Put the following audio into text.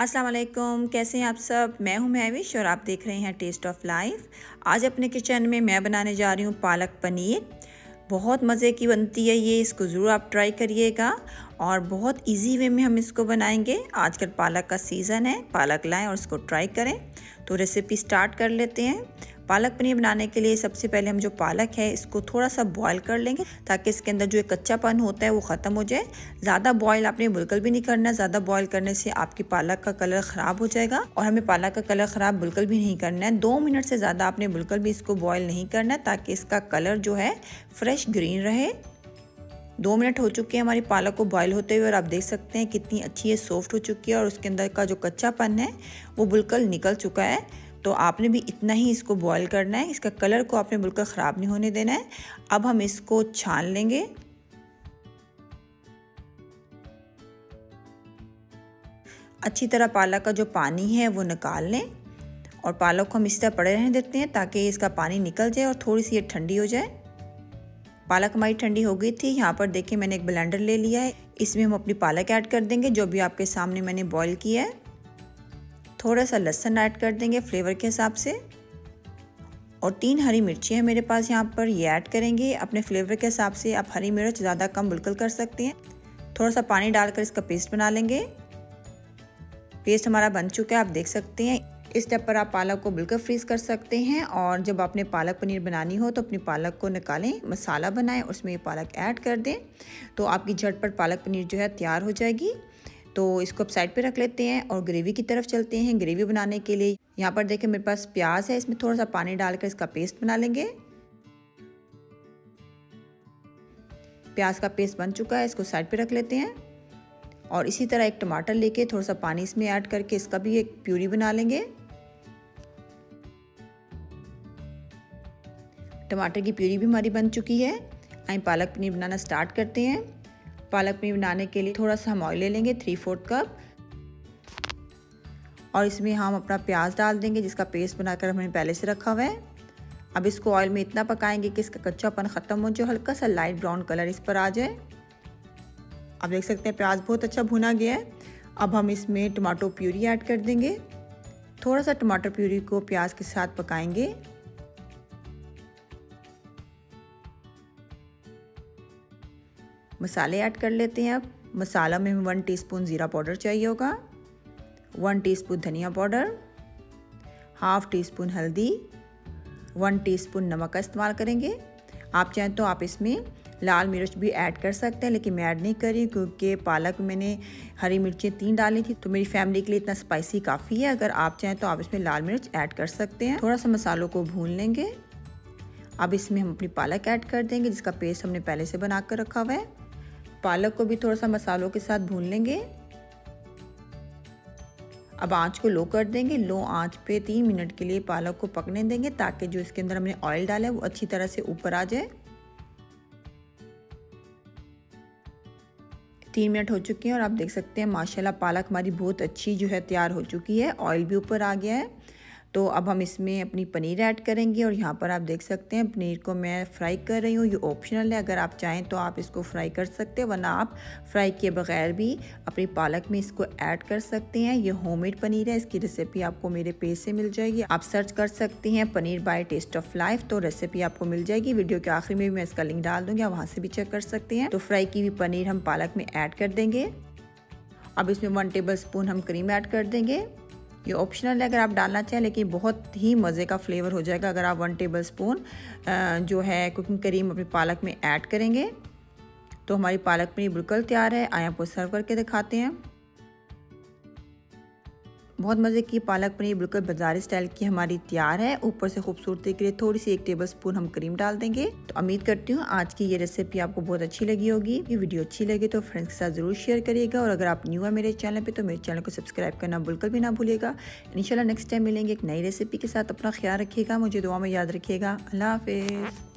अस्सलाम वालेकुम, कैसे हैं आप सब। मैं हूं महविश और आप देख रहे हैं टेस्ट ऑफ लाइफ। आज अपने किचन में मैं बनाने जा रही हूं पालक पनीर। बहुत मज़े की बनती है ये, इसको ज़रूर आप ट्राई करिएगा और बहुत इजी वे में हम इसको बनाएंगे। आजकल पालक का सीज़न है, पालक लाएं और इसको ट्राई करें। तो रेसिपी स्टार्ट कर लेते हैं। पालक पनीर बनाने के लिए सबसे पहले हम जो पालक है इसको थोड़ा सा बॉईल कर लेंगे ताकि इसके अंदर जो एक कच्चापन होता है वो ख़त्म हो जाए। ज़्यादा बॉईल आपने बिल्कुल भी नहीं करना है, ज़्यादा बॉईल करने से आपकी पालक का कलर ख़राब हो जाएगा और हमें पालक का कलर ख़राब बिल्कुल भी नहीं करना है। 2 मिनट से ज़्यादा आपने बिल्कुल भी इसको बॉईल नहीं करना है ताकि इसका कलर जो है फ्रेश ग्रीन रहे। 2 मिनट हो चुके हैं हमारी पालक को बॉईल होते हुए और आप देख सकते हैं कितनी अच्छी है, सॉफ्ट हो चुकी है और उसके अंदर का जो कच्चापन है वो बिल्कुल निकल चुका है। तो आपने भी इतना ही इसको बॉईल करना है, इसका कलर को आपने बिल्कुल ख़राब नहीं होने देना है। अब हम इसको छान लेंगे। अच्छी तरह पालक का जो पानी है वो निकाल लें और पालक को हम इस तरह पड़े रहने देते हैं ताकि इसका पानी निकल जाए और थोड़ी सी ये ठंडी हो जाए। पालक हमारी ठंडी हो गई थी। यहाँ पर देखिए मैंने एक ब्लेंडर ले लिया है, इसमें हम अपनी पालक ऐड कर देंगे जो भी आपके सामने मैंने बॉईल किया है। थोड़ा सा लहसुन ऐड कर देंगे फ्लेवर के हिसाब से और 3 हरी मिर्ची है मेरे पास यहाँ पर, ये ऐड करेंगे अपने फ्लेवर के हिसाब से। आप हरी मिर्च ज़्यादा कम बिल्कुल कर सकते हैं। थोड़ा सा पानी डालकर इसका पेस्ट बना लेंगे। पेस्ट हमारा बन चुका है, आप देख सकते हैं। इस स्टेप पर आप पालक को बिल्कुल फ्रीज़ कर सकते हैं और जब आपने पालक पनीर बनानी हो तो अपनी पालक को निकालें, मसाला बनाएं, उसमें ये पालक ऐड कर दें तो आपकी झटपट पालक पनीर जो है तैयार हो जाएगी। तो इसको अब साइड पे रख लेते हैं और ग्रेवी की तरफ चलते हैं। ग्रेवी बनाने के लिए यहाँ पर देखिए मेरे पास प्याज है, इसमें थोड़ा सा पानी डालकर इसका पेस्ट बना लेंगे। प्याज का पेस्ट बन चुका है, इसको साइड पे रख लेते हैं और इसी तरह एक टमाटर लेके थोड़ा सा पानी इसमें ऐड करके इसका भी एक प्यूरी बना लेंगे। टमाटर की प्यूरी भी हमारी बन चुकी है। आइए पालक पनीर बनाना स्टार्ट करते हैं। पालक पनीर बनाने के लिए थोड़ा सा हम ऑयल ले लेंगे 3/4 कप और इसमें हम अपना प्याज डाल देंगे जिसका पेस्ट बनाकर हमने पहले से रखा हुआ है। अब इसको ऑयल में इतना पकाएंगे कि इसका कच्चापन ख़त्म हो जाए, हल्का सा लाइट ब्राउन कलर इस पर आ जाए। आप देख सकते हैं प्याज बहुत अच्छा भुना गया है। अब हम इसमें टमाटो प्यूरी ऐड कर देंगे। थोड़ा सा टमाटर प्यूरी को प्याज के साथ पकाएंगे। मसाले ऐड कर लेते हैं। अब मसाला में 1 टीस्पून ज़ीरा पाउडर चाहिए होगा, 1 टीस्पून धनिया पाउडर, 1/2 टीस्पून हल्दी, 1 टीस्पून नमक का इस्तेमाल करेंगे। आप चाहें तो आप इसमें लाल मिर्च भी ऐड कर सकते हैं लेकिन मैं ऐड नहीं करी क्योंकि पालक में मैंने हरी मिर्चें 3 डाली थी तो मेरी फैमिली के लिए इतना स्पाइसी काफ़ी है। अगर आप चाहें तो आप इसमें लाल मिर्च ऐड कर सकते हैं। थोड़ा सा मसालों को भून लेंगे। अब इसमें हम अपनी पालक ऐड कर देंगे जिसका पेस्ट हमने पहले से बना कर रखा हुआ है। पालक को भी थोड़ा सा मसालों के साथ भून लेंगे। अब आंच को लो कर देंगे। लो आंच पे 3 मिनट के लिए पालक को पकने देंगे ताकि जो इसके अंदर हमने ऑयल डाला है वो अच्छी तरह से ऊपर आ जाए। 3 मिनट हो चुके हैं और आप देख सकते हैं माशाल्लाह पालक हमारी बहुत अच्छी जो है तैयार हो चुकी है, ऑयल भी ऊपर आ गया है। तो अब हम इसमें अपनी पनीर ऐड करेंगे और यहाँ पर आप देख सकते हैं पनीर को मैं फ्राई कर रही हूँ। ये ऑप्शनल है, अगर आप चाहें तो आप इसको फ्राई कर सकते हैं वरना आप फ्राई किए बगैर भी अपनी पालक में इसको ऐड कर सकते हैं। ये होममेड पनीर है, इसकी रेसिपी आपको मेरे पेज से मिल जाएगी। आप सर्च कर सकते हैं paneer by taste of life, तो रेसिपी आपको मिल जाएगी। वीडियो के आखिर में भी मैं इसका लिंक डाल दूँगी, आप वहाँ से भी चेक कर सकते हैं। तो फ्राई की हुई पनीर हम पालक में ऐड कर देंगे। अब इसमें 1 टेबल स्पून हम क्रीम ऐड कर देंगे। ये ऑप्शनल है अगर आप डालना चाहें लेकिन बहुत ही मज़े का फ्लेवर हो जाएगा अगर आप 1 टेबल स्पून जो है कुकिंग क्रीम अपनी पालक में ऐड करेंगे। तो हमारी पालक पनीर बिल्कुल तैयार है। आइए आपको सर्व करके दिखाते हैं। बहुत मज़े की पालक पनीर बिल्कुल बाज़ारी स्टाइल की हमारी तैयार है। ऊपर से खूबसूरती के लिए थोड़ी सी 1 टेबल स्पून हम क्रीम डाल देंगे। तो उम्मीद करती हूँ आज की ये रेसिपी आपको बहुत अच्छी लगी होगी। ये वीडियो अच्छी लगी तो फ्रेंड्स के साथ ज़रूर शेयर करिएगा और अगर आप न्यू है मेरे चैनल पे तो मेरे चैनल को सब्सक्राइब करना बिल्कुल भी ना भूलिएगा। इंशाल्लाह नेक्स्ट टाइम मिलेंगे एक नई रेसिपी के साथ। अपना ख्याल रखिएगा, मुझे दुआ में याद रखिएगा। अल्लाह हाफिज़।